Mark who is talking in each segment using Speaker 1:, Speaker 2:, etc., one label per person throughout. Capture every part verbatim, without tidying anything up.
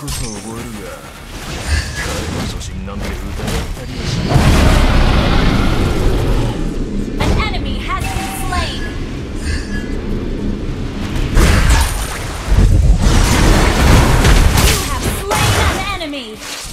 Speaker 1: そ覚えるが、彼の初心なんて疑ったりはしない。
Speaker 2: An enemy has been slain. You have slain an enemy.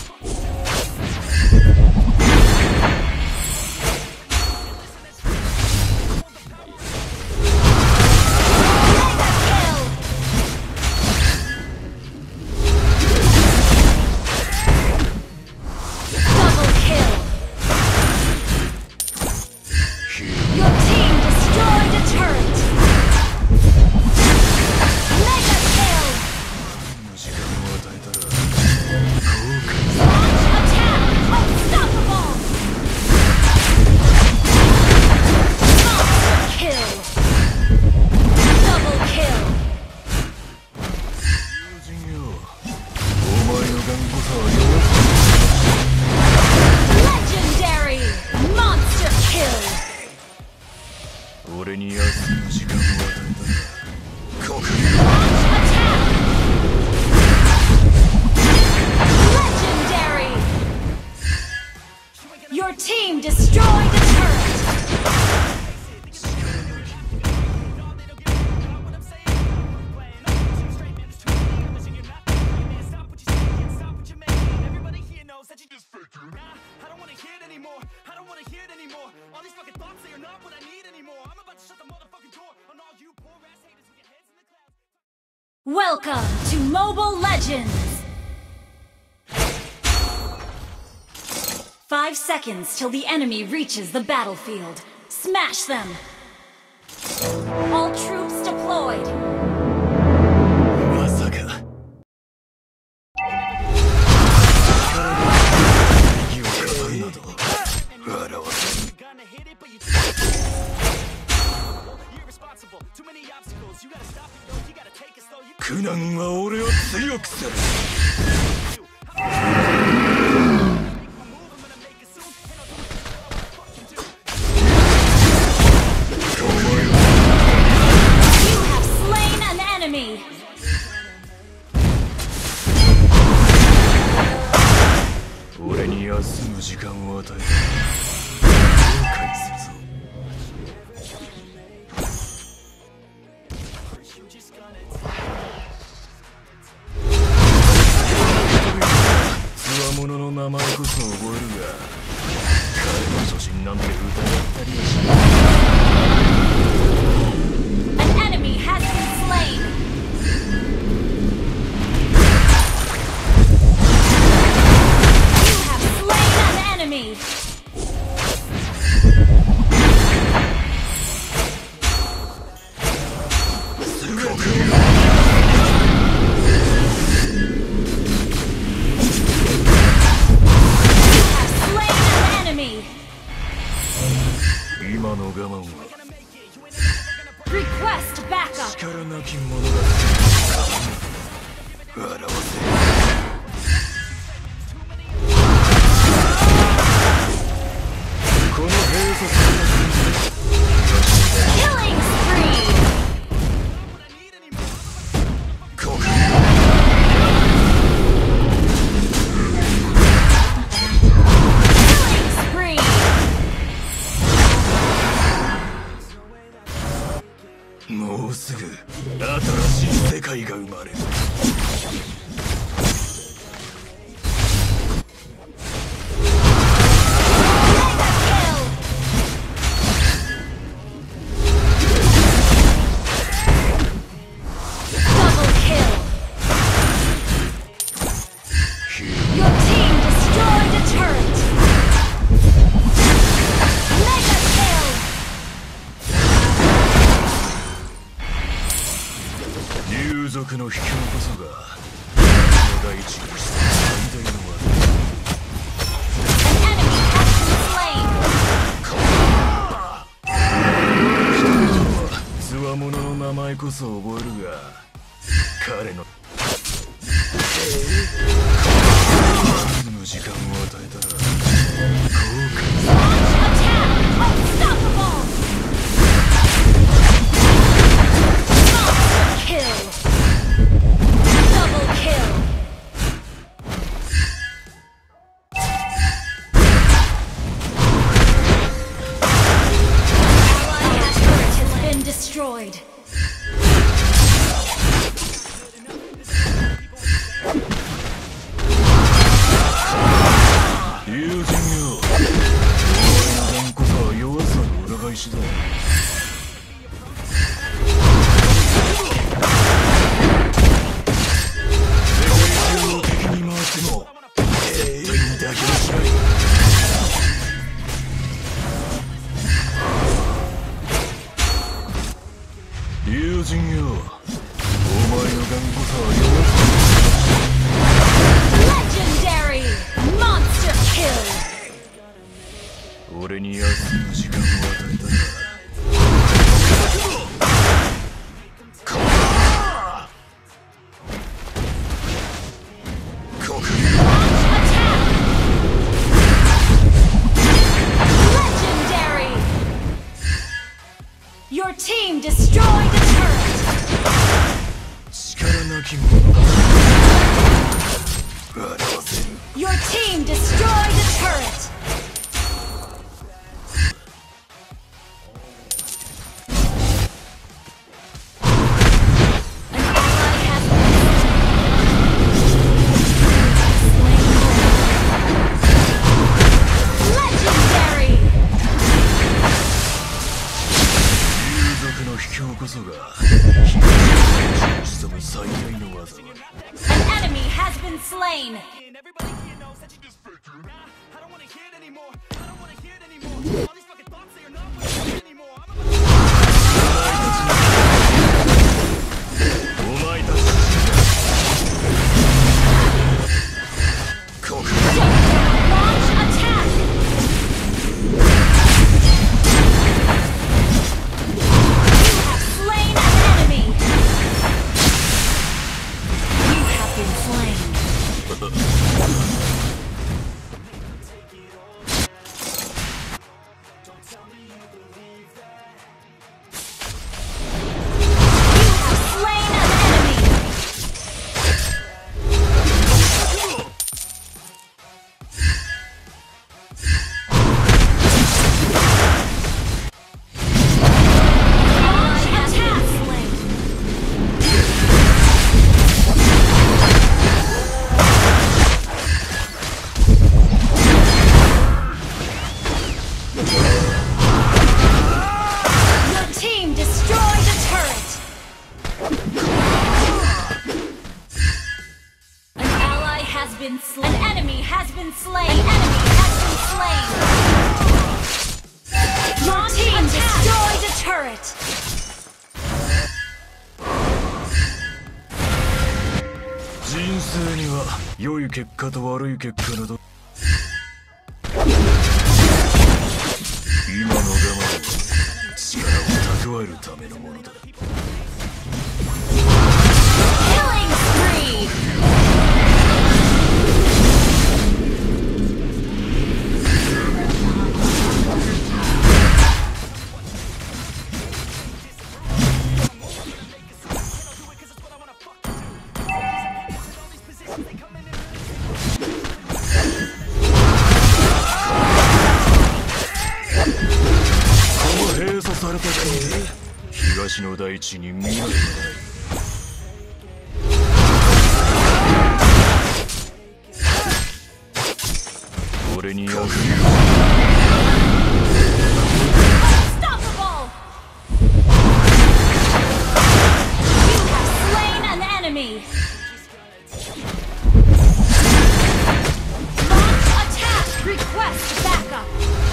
Speaker 2: Legendary monster kill.
Speaker 1: 俺に休む時間を与えたら、国流
Speaker 2: Legendary. Your team destroyed a turret. Welcome to Mobile Legends! Five seconds till the enemy reaches the battlefield. Smash them! All troops deployed!
Speaker 1: まさか意義を語るなど笑わせん。苦難は俺を強くする。
Speaker 2: You have slain an enemy!
Speaker 1: 俺に休む時間を与えたら後悔するぞ。つわものの名前こそ覚えるが、彼の初心なんて疑ったりはしない。
Speaker 2: An enemy has been slain! You have slain an enemy! Request backup.
Speaker 1: 力なき者が笑わせ。この閉鎖された
Speaker 2: Killing spree. Killing spree.
Speaker 1: もうすぐ新しい世界が生まれる。
Speaker 2: Your team destroyed a turret. Mega kill.
Speaker 1: 竜族の秘境こそがこの大地にして最大の技。
Speaker 2: An enemy has been slain.
Speaker 1: 人々はつわものの名前こそ覚えるが、彼の休む時間を与えたら後悔する。
Speaker 2: Attack! Unstoppable! Monster kill! Double kill!
Speaker 1: こそは弱
Speaker 2: Legendary! Monster kill!
Speaker 1: す俺に休む時間を与えたな。
Speaker 2: Your team destroyed the turret!
Speaker 1: 力なき者だ。笑わせる。
Speaker 2: Your team destroyed the turret! An ally has Legendary!
Speaker 1: 竜族の秘境こそが東の地に潜む最大の技。
Speaker 2: An enemy has been slain!
Speaker 3: Everybody here knows that you just fake it. Nah, I don't wanna hear it anymore. I don't wanna hear it anymore. All these fucking thoughts that you're not real anymore. I'm about
Speaker 1: お前たちここ
Speaker 2: Launch attack! You have slain an enemy! You have been slain. You have slain an enemy! Launch attack! Your team destroyed the turret! An ally has been slain. An enemy has been slain. An enemy has been slain. Your team destroyed the turret!
Speaker 1: 人生には良い結果と悪い結果など今の我慢は力を蓄えるためのものだ。
Speaker 2: Killing spree!
Speaker 1: この閉鎖された国で東の大地に未来はない。俺に休む
Speaker 2: Unstoppable! You have slain an enemy! Launch attack! Request backup!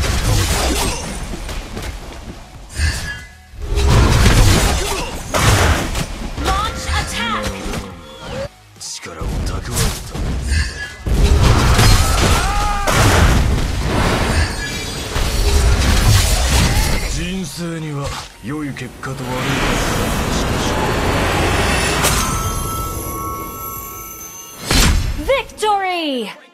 Speaker 2: Launch attack!
Speaker 1: 力を蓄えるため。人生には良い結果と悪い結果がある。しかし
Speaker 2: Victory!